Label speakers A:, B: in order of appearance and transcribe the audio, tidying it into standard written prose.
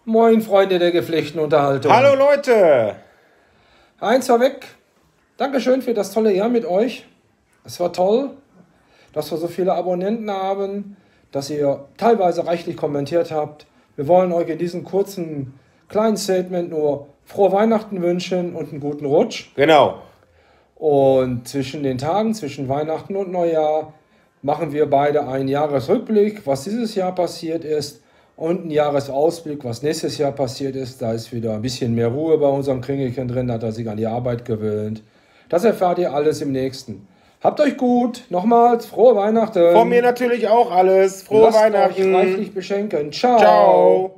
A: Moin, Freunde der gepflegten Unterhaltung.
B: Hallo Leute!
A: Eins vorweg, Dankeschön für das tolle Jahr mit euch. Es war toll, dass wir so viele Abonnenten haben, dass ihr teilweise reichlich kommentiert habt. Wir wollen euch in diesem kurzen, kleinen Statement nur frohe Weihnachten wünschen und einen guten Rutsch.
B: Genau.
A: Und zwischen den Tagen, zwischen Weihnachten und Neujahr, machen wir beide einen Jahresrückblick, was dieses Jahr passiert ist, und einen Jahresausblick, was nächstes Jahr passiert ist. Da ist wieder ein bisschen mehr Ruhe bei unserem Kringelchen drin, hat er sich an die Arbeit gewöhnt. Das erfahrt ihr alles im nächsten. Habt euch gut. Nochmals, frohe Weihnachten.
B: Von mir natürlich auch alles. Frohe
A: Lasst
B: Weihnachten.
A: euch reichlich beschenken. Ciao.
B: Ciao.